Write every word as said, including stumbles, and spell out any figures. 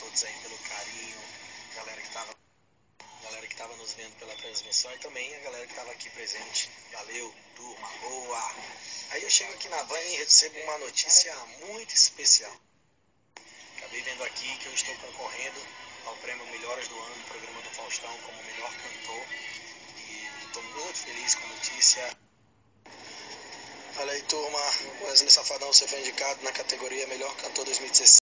todos aí pelo carinho, galera que estava galera que estava nos vendo pela transmissão e também a galera que estava aqui presente. Valeu, turma, boa! Aí eu chego aqui na van e recebo uma notícia muito especial. Acabei vendo aqui que eu estou concorrendo ao prêmio Melhores do Ano do programa do Faustão como melhor cantor e estou muito feliz com a notícia. Olha aí, turma, Wesley Safadão, você foi indicado na categoria Melhor Cantor dois mil e dezesseis.